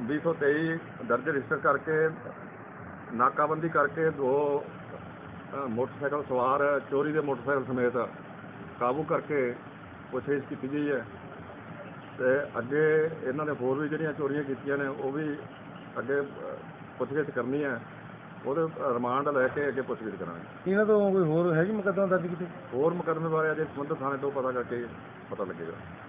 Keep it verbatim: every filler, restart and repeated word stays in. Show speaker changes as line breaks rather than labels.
ਵੀਹ ਸੌ ਤੇਈ ਦਰਜ ਰਜਿਸਟਰ करके नाकाबंदी करके दो मोटरसाइकिल सवार चोरी के मोटरसाइकिल समेत काबू करके पुछगिछ की गई है। तो अगे इन्होंने होर भी जो चोरियां कीतियां ने वो भी अगे पुछगिछ करनी है। वो रिमांड लैके अगे पुछगिछ करांगे।
इन्हों तो कोई होर है जी मुकदमा दर्ज किते?
होर मुकदमे बारे अजे संबंधित थाने तो पता करके पता लगेगा।